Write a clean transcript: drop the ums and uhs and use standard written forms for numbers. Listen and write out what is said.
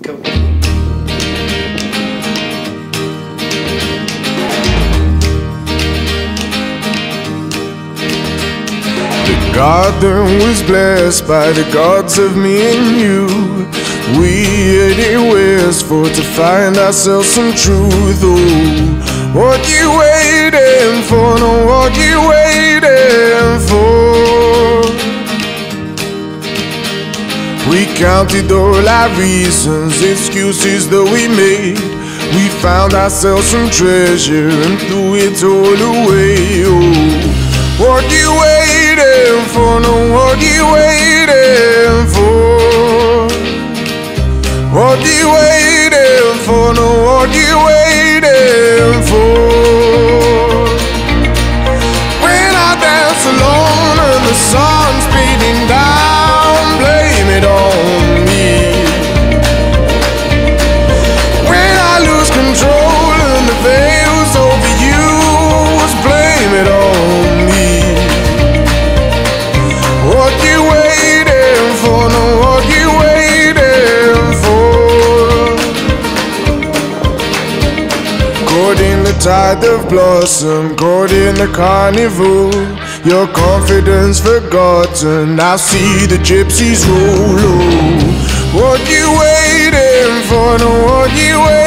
Go. The garden was blessed by the gods of me and you. We headed westward to find ourselves some truth. Oh, what you waiting for? No, what you waiting for? We counted all our reasons, excuses that we made. We found ourselves some treasure and threw it all away. Oh, what you waiting for? No, what you waiting for? What you waiting for? No, what you waiting for? When I dance alone and the sun's beating down, blame it on me. When I lose control and the veil's overused, blame it on me. What you waiting for? No, what you waiting for? Caught in the tide of blossom, caught in the carnival. Your confidence forgotten, I see the gypsies roll. Oh, what you waiting for? No, what you waiting for?